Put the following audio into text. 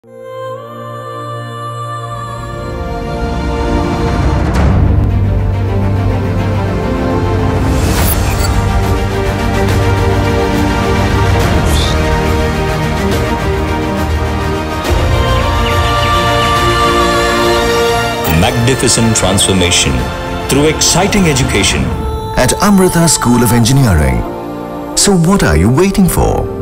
Magnificent transformation through exciting education at Amrita School of Engineering. So what are you waiting for?